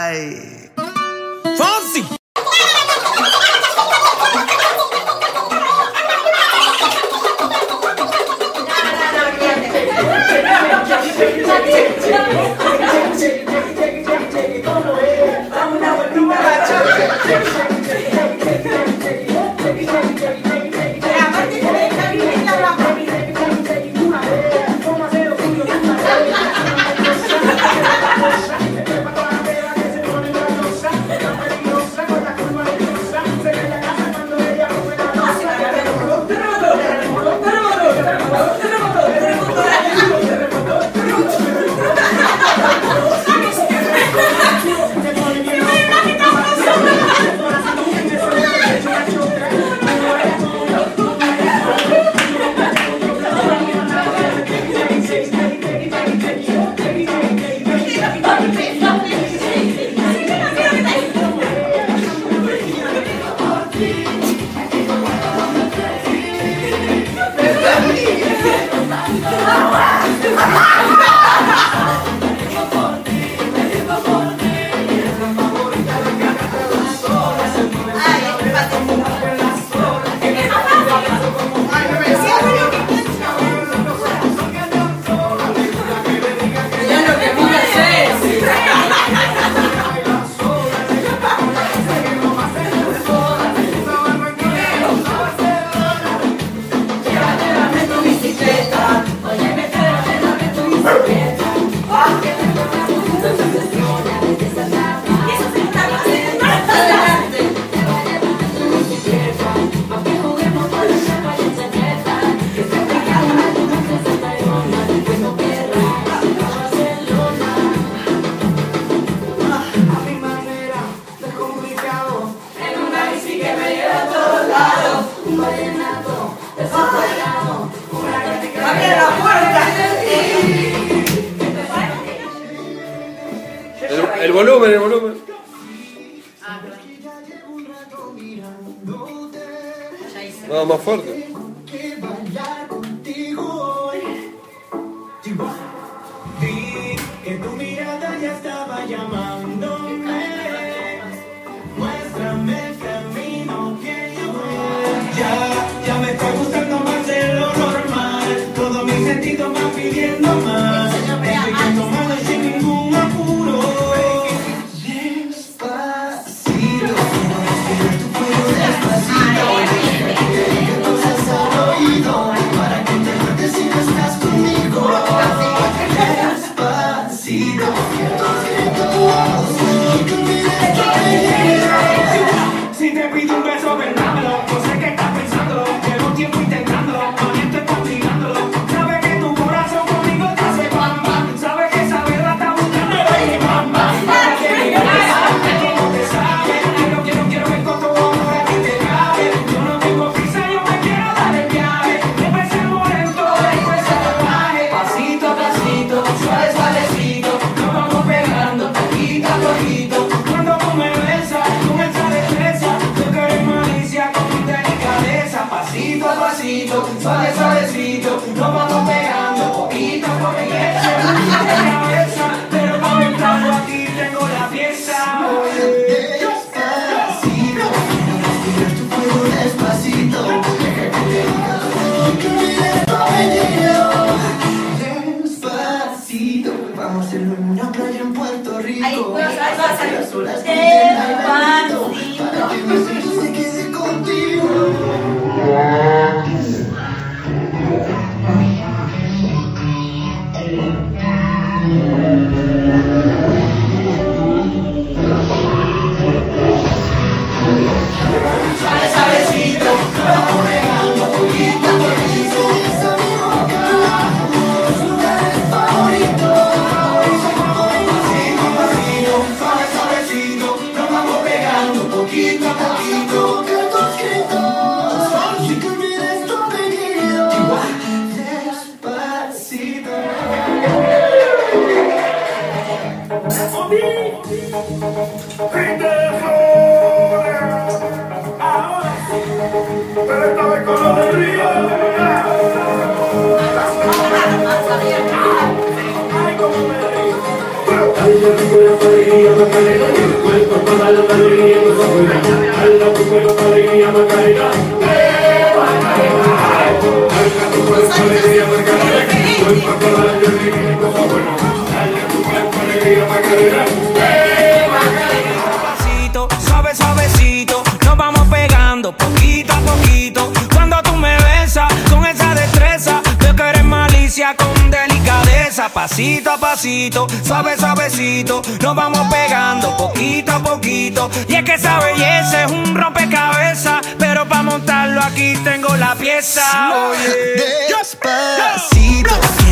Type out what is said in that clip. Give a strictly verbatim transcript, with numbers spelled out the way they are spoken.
Ay. Fonsi. El, el volumen, el volumen. No, más fuerte. Vi que tu mirada ya estaba llamándome. Muéstrame el camino que yo voy. Ya, ya me está gustando más de lo normal. Todos mis sentidos van pidiendo más. Estoy tomando sin ningún apuro. Despacito, respirar tu cuello despacito. Que diga cosas al oído para que te acuerdes si no estás conmigo. Despacito, si te pido un beso, vendámelo. No sé qué estás pensando. Llevo tiempo intentándolo. Valiente compligándolo. Sabes que tu corazón conmigo te hace bam bam. Sabes que esa verdad está buscando el bam bam. Para que digas que sabes que no te sabes. Quiero, quiero, quiero ver con tu amor a ti te cabe. Yo no tengo prisa, yo me quiero dar el viaje. Empecemos lento, después salvaje. Pasito a pasito, suave, suavecito. Nos vamos pegando poquito a poquito. Cuando tú me besas con esa destreza, tú que eres malicia con mi delicadeza. Pasito a pasito, suave, suavecito. Nos vamos pegando poquito a poquito. De cabeza, pero para entrarlo aquí tengo la pieza. Despacito, respirar tu fuego despacito. Deja que te diga lo que olvides tu apellido. Despacito, vamos a hacerlo en una playa en Puerto Rico. Ahí, bueno, ahí va a salir. Las olas pinten al ladito, Despacito. para que mi sueño se quede contigo. Suave, suavecito, nos vamos regando poquito a poquito. Esa mi boca, tus lugares favoritos. Pasito a pasito, suave, suavecito, nos vamos pegando poquito a poquito. Que tus gritos, si que olvides tu apellido. Despacito. Ahora sí, pero esta vez con lo de Río. Ay, cómo me río. Ay, yo no puedo reír, yo no puedo reír. baila con alegría, baila tu cuerpo con alegría, Macarena. Eh, Macarena. Baila tu cuerpo con alegría, Macarena. Cuerpo con alegría, bueno. Baila tu cuerpo con alegría, Macarena. Eh, Macarena. Pasito, suave, suavecito, nos vamos pegando poquito a poquito. Cuando tú me besas con esa destreza, veo que eres malicia con delicadeza. Pasito a pasito, suave, suavecito, nos vamos pegando poquito a poquito. Y es que esa belleza es un rompecabezas, pero para montarlo aquí tengo la pieza. Oye, Despacito.